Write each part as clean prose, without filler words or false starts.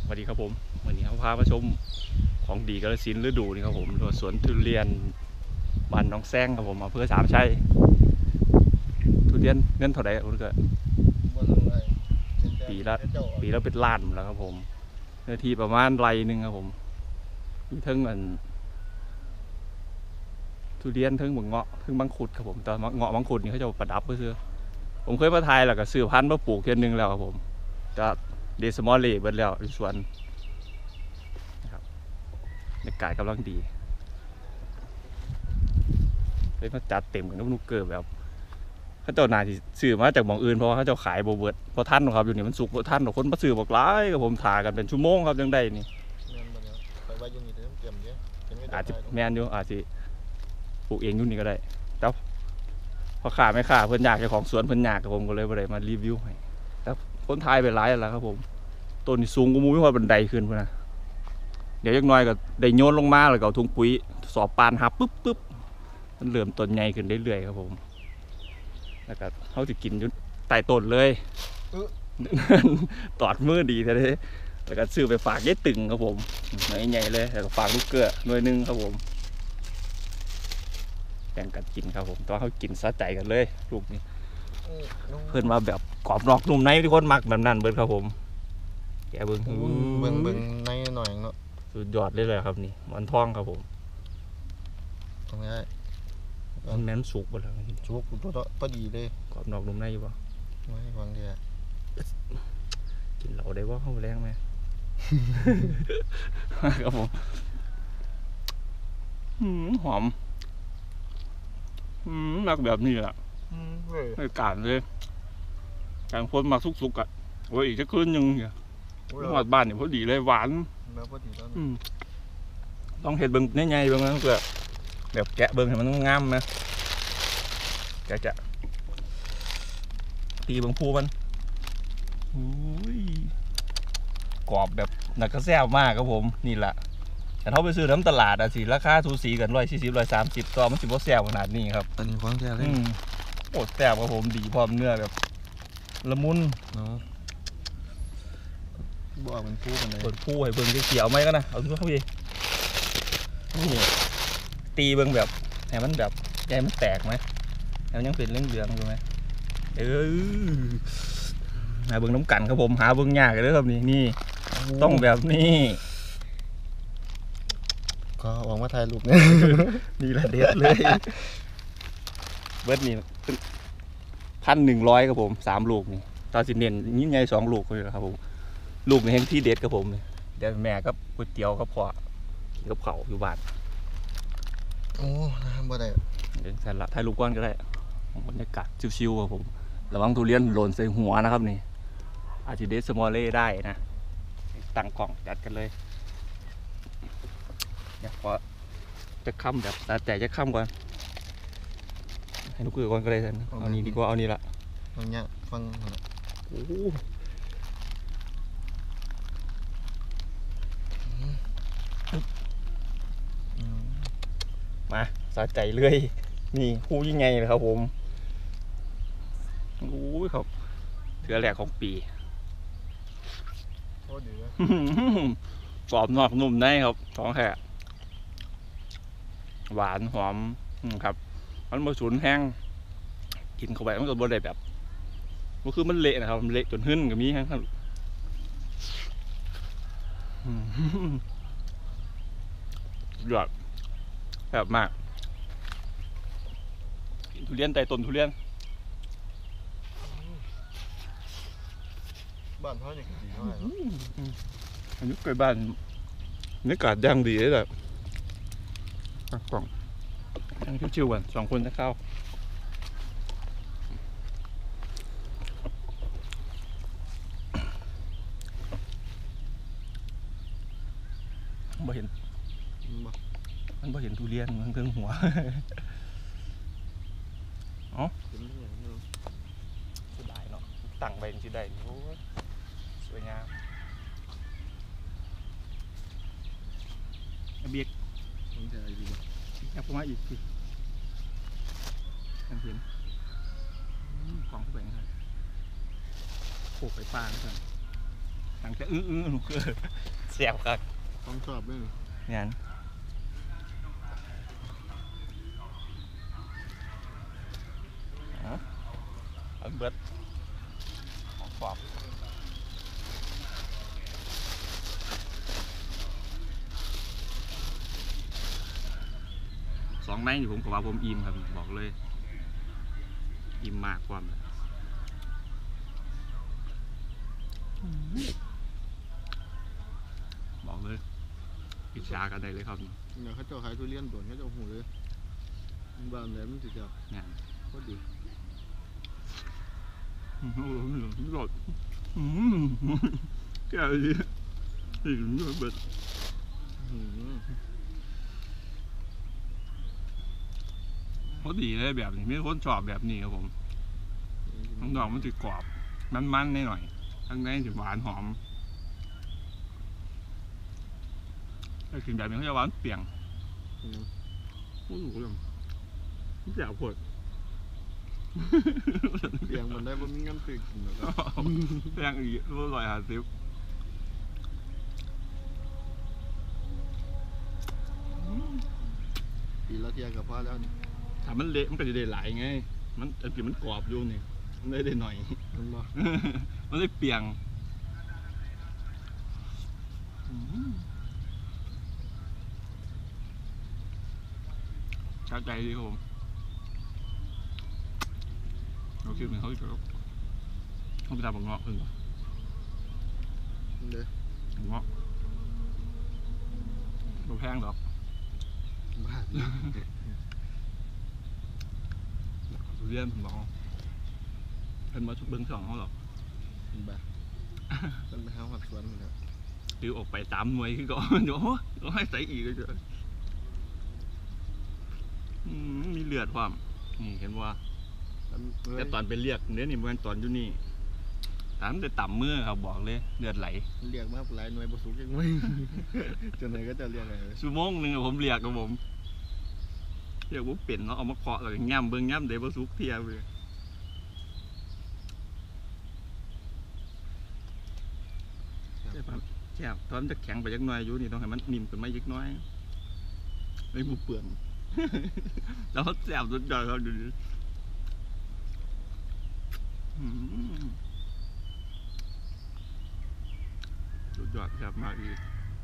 สวัสดีครับผมวันนี้เขาพามาชมของดีกาฬสินธุ์ฤดูนี่ครับผมสวนทุเรียนบ้านน้องแซงครับผมอำเภอสามชัยทุเรียนเงินเท่าไหร่คุณเกิดปีละเป็นล้านแล้วครับผมเนื้อที่ประมาณไร่หนึ่งครับผมมีทั้งทุเรียนทั้งเงาะทั้งมังคุดครับผมแต่เงาะมังคุดนี่เขาจะประดับเพื่อผมเคยมาไทยแล้วก็ซื้อพันธุ์มาปลูกเทียนนึงแล้วครับผมจะเดสมอลเล่เบิดแล้วในสวนบรรยากาศกำลังดีเลยมาจัดเต็มกับนกนุกเกิร์แบบเขาเจ้าหนาที่ซื้อมาจากหม่องอื่นเพราะว่าเขาเจ้าขายโบเบิร์ดเพราะท่านครับอยู่นี่มันสุกเพราะท่านคนมาซื้อบอกร้ายกับผมถ่ากันเป็นชั่วโมงครับยังได้นี่อาจจะแมนอยู่อาจจะปลูกเองอยู่นี่ก็ได้แต่พอขาไม่ขาเพื่อนอยากเจ้าของสวนเพื่อนอยากกับผมก็เลยไปมารีวิวให้แต่คนไทยไปร้ายแล้วครับผมต้นนี่สูงกูมูไม่พอบันไดขึ้นเพื่อนนะเดี๋ยวยังน้อยก็ได้โยนลงมาแล้วก็ทุ่งปุ๋ยสอบปานหับปุ๊บมันเริ่มต้นใหญ่ขึ้นเรื่อยๆครับผมแล้วก็เขาจะกินอยู่ใต้ต้นเลยตอดมือดีแท้เลยแล้วก็ซื้อไปฝากยายตึงครับผมใหญ่ๆเลยแล้วก็ฝากลูกเกลือหน่วยนึงครับผมแบ่งกันกินครับผมตอนเขากินสะใจกันเลยลูกนี้เพื่อนมาแบบกรอบนอกนุ่มในทุกคนมักแบบนั้นเบิร์ดครับผมแกเบิ้งในหน่อยเนาะสุดยอดเลยครับนี่มันทองครับผมทำไงมันแม้นสุกหมดแล้วสุกตัวพอดีเลยกรอบนอกนุ่มในอยู่ปะไม่ฟังเดียกินเหลาได้ว่าเข้าแรงไหมครับผมหอมมักแบบนี้แหละไม่การเลยการพ่นมาสุกๆอ่ะโอ้ยอีกจะขึ้นยังเนี่ยหอดบ้านเนี่ยพอดีเลยหวานต้องเห็ดเบิ้งใหญ่ๆเบิ้งนะเพื่อแบบแกะเบิ้งให้มันงามนะแกะตีเบิ้งพูมันกรอบแบบหนักกระแซบมากครับผมนี่แหละแต่เขาไปซื้อน้ำตลาดอะสิราคาสูสีกัน140 130ก็มัน10 แซบขนาดนี้ครับอันนี้ฟังแซ่เลยโอ้แซบครับผมดีพร้อมเนื้อแบบละมุนเนาะบอกมันพูกันเลยเปิดพูให้เบิ้งเขียวไหมก็นะเอาเข้าไปนี่ตีเบิ้งแบบให้มันแบบใจมันแตกไหมให้มันยังเป็นเรื่องอยู่ไหมหาเบิ้งน้ำกันครับผมหาเบิ้งยากเลยครับนี่ต้องแบบนี้ก็หวังว่าถ่ายรูปเนี่ยนี่แหละเด็ดเลยเบิร์ดนี่1,100ครับผม3 ลูกนี่ตอนสิเน้นยิ่งใหญ่2 ลูกเลยครับผมลูกนี่แห่งที่เด็ดครับผมเดี๋ยวแม่กับก๋วยเตี๋ยวกับพ่อกับเขาอยู่บ้านโอ้บ่ได้เดี๋ยวถ่ายรูปก้อนก็ได้บรรยากาศชิวๆครับผมระวังทุเรียนหล่นใส่หัวนะครับนี่อาจจะเดสมอลเล่ได้นะตั้งกล่องจัดกันเลยเดี๋ยวพอจะค้ำแบบตาแต่จะค้ำก่อนให้ลูกเกลือก่อนก็ได้ท่านเอานี้ดีกว่าเอานี้ละฟังเนี้ยฟังมาสาใจเลยนี่คู่ยิ่งไงเลยครับผมโอ้ยครับเถื่อแหลกของปีกรอบนอกนุ่มในครับของแท้หวานหอมครับมันมาฉุนแห้งกินเข้าไปมันก็บดได้แบบก็คือมันเละนะครับมันเละจนหึ่นกับมีครับยอดแบบมากทุเรียนไต่ต้นทุเรียนบ้านเขาอย่างดีเท่าไหร่อันนี้ใกล้บ้านนี่กาดย่างดีเลยแบบกล่องยังชิวๆกัน2 คนจะเข้าบ่เห็นมันบ่เห็นทุเรียนมันเพิ่งหัวอ๋อสุดได้เนาะตั้งใบมันสิได้โอ้สวยงามเบียกยับเข้ามาอีกสิเห็นกล่องเข้าไปนะครับโขกไปปลานะครับตั้งแต่ลูกคือเสียบครับต้องชอบด้วยงั้นเอาเบิดของฟอบสองไม้นี่ผมก็ว่าผมอิ่มครับบอกเลยอิ่มมากความบอกเลยอิจฉากันได้เลยครับเดี๋ยวเขาเจ้าขายทุเรียนด่วนเขาเจ้าหูเลยบ้านไหนมันจะจับงานโคตรดีหลอดแก่ดีอีกนิดเบิดอื้อหือเพราะดีเลยแบบนี้มีคนชอบแบบนี้ครับผมทั้งดอกมันจะกรอบมันๆหน่อยทั้งในจะหวานหอมถ้ากินแบบนี้เขาจะหวานเปรี้ยงโอ้โหมันแจ๋วโคตรเลี้ยงมันได้บ่มีเงินซื้อกินหรอกครับเปรี้ยงอีก150 ปีละเที่ยกับพ่อแล้วนี่ถ้ามันเละมันก็จะได้หลายไงมันอันที่มันกรอบอยู่นี่มันได้หน่อยมันบ่มันได้เปรียงชาใจดีครับผมเราคิดเหมือนเขาจะเขาไปทำบังเงาะขึ้นป่ะเด้อบังเงาะเราแพงหรอกบ้าทุเรียนผมบอกเป็นมาเบิ้งสองเขาหรอกบ้ามันไปหาหัดสวนหมดแล้วคือออกไป3 หน่วยคือก่อน เดี๋ยวเราให้ใส่อีกเลยเจ้ะมีเลือดความนี่เห็นว่า แต่ตอนไปเรียกเนี่ยนี่มันตอนอยู่นี่ถามแต่ต่ำมือครับบอกเลยเลือดไหลเรียกมาหลายหน่วยบ่สุกจังหน่วย จนไหนก็จะเรียกอะไรชั่วโมงหนึ่งอะผมเรียกกับผมเรียกผมเป็นเนาะเอามาเคาะแล้วก็ย่ำเบิ้งย่ำเดี๋ยวบสุกเทียบเลยแช่ตอนจะแข็งไปยักหน้อยอยู่นี่ต้องให้มันนิ่มขึ้นมายักน้อยไม่บุเปื่อน แล้วแสบสุดยอดครับดูดิสุดยอดครับมากอีก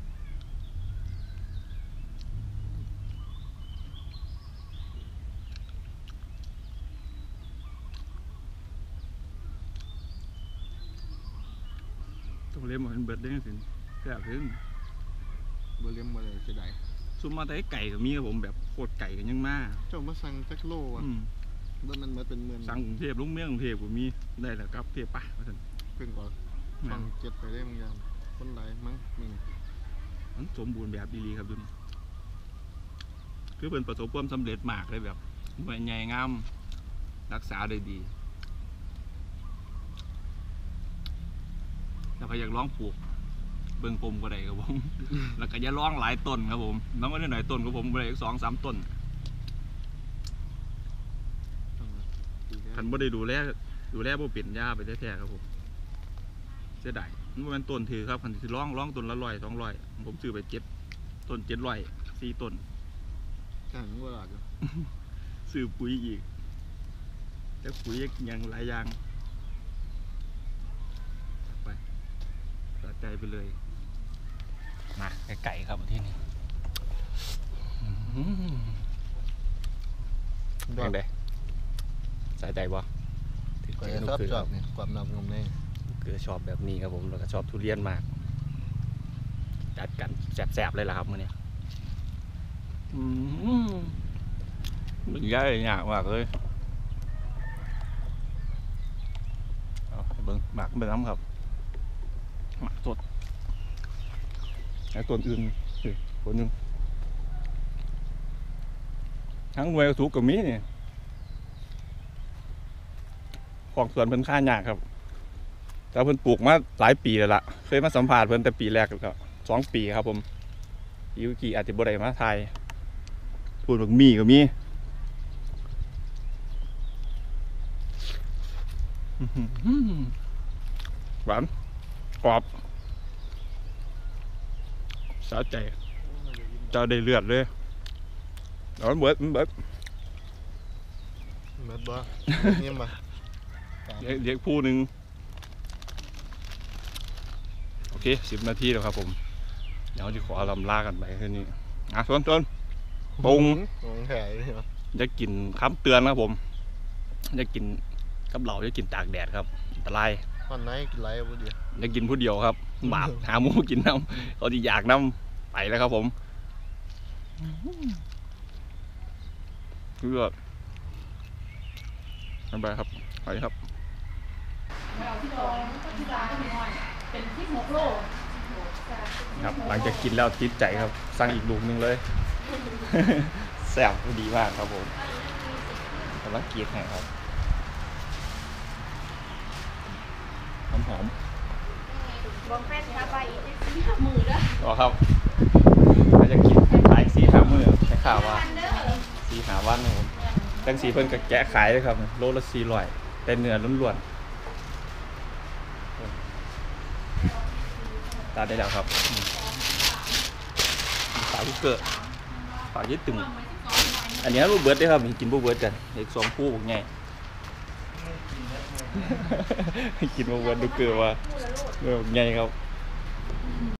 ต้องเลี้ยงมันเบิดได้สิแซ่บขึ้นบ่เลี้ยงบ่ได้เสียดายซุมมาแต่ไก่กับมีครับผมแบบโคตรไก่กันยังมาเจ้ามาสั่งจักโลอ่ะอืมบ่มันมาเป็นหมื่นสั่งกรุงเทพลุงเมืองกรุงเทพก็มีได้แล้วครับเทพปะว่าซั่นเพิ่นก็ฟังเจ็ดไปได้บางอย่างคนหลายมั้งนี่มันสมบูรณ์แบบดีๆครับดุนคือเป็นประสบความสำเร็จมากเลยแบบหน่วยใหญ่งามรักษาได้ดีแล้วก็อยากลองปลูกเบิ่งผมก็ได้ครับผม แล้วก็อย่าลองหลายต้นครับผมน้องก็ได้หน่อยต้นกับผมก็ได้อีก2-3 ต้นดีแล้วคันบ่ได้ดูแลบ่เป็นหญ้าไปแท้ๆครับผมเสียดายมันบ่แม่นต้นถือครับคันสิร้องต้นละ100-200ผมซื้อไป7 ต้น700 4 ต้นจ้างบ่หลายอยู่ซื้อปุ๋ยอีกแต่ปุ๋ยอย่างหลายอย่างไปสะใจไปเลยมาไก่ครับที่นี่ยังไงสายใจบ่ก็ชอบชอบนี่ความนำนมนี่คือชอบแบบนี้ครับผมแล้วก็ชอบทุเรียนมากจัดกันแสบๆเลยล่ะครับมื้อนี้มันใหญ่ยากมากเลยเอาไปเบิ่งหมากไปน้ำครับหมากสดไอ้ต้นอื่นคนหนึงทั้งหน่วยสุกกับมีนี่ของสวนเพิ่นค่ายากครับแต่เพิ่นปลูกมาหลายปีแล้วล่ะเคยมาสัมภาษณ์เพิ่นแต่ปีแรกก็2 ปีครับผมยูกิอาจจะบ่ได้มาไทยพูดแบบมีก็มีหวานกรอบสะใจเจ้าได้เลือดเลยเอามันเบิดเม็ดบ่เงียบบ่เรียกผู้หนึ่งโอเค10 นาทีแล้วครับผมเดี๋ยวจะขอลำลากันไปแค่นี้ต้นปรุงของแข็งเหรอจะกินคำเตือนครับผมจะกินกับเหล่าจะกินตากแดดครับอันตรายตอนไหนกินไรบ่เดียวจะกินผู้เดียวครับบาปหาหมูกินน้ำเขาจะอยากน้ำไปแล้วครับผมเลือดไปครับไปครับที่สองที่สามก็มีน้อยเป็นที่6 โลครับหลังจากกินแล้วติดใจครับสั่งอีกลูกหนึงเลย แซ่บดีมากครับผมกำลังกินให้ครับหอมบอกแฟนพาไปอีก4-5 มื้อเด้อๆต่อครับถ้าจะกินขาย4-5 มื้อให้ข่าวว่าเด้อ 4-5 วันครับผมตั้ง4เพิ่นก็แกะขายเลยครับโลละ400แต่เนื้อล้วนๆตาได้แล้วครับฝากลูกเกอร์ฝากยึดตึงอันนี้ลูกเบิร์ดได้ครับกินลูกเบิร์ดกันเด็ก2 คู่บอกไง กินลูกเบิร์ดลูกเกอร์ว่าเรื่องไงครับ